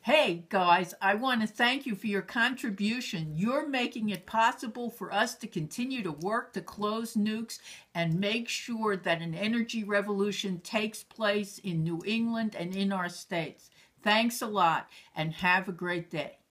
Hey, guys, I want to thank you for your contribution. You're making it possible for us to continue to work to close nukes and make sure that an energy revolution takes place in New England and in our states. Thanks a lot, and have a great day.